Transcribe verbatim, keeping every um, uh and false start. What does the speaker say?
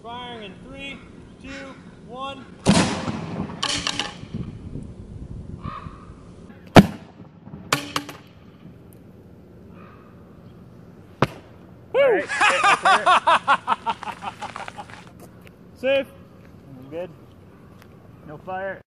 Firing in three, two, one. Woo! Safe. Good. No fire.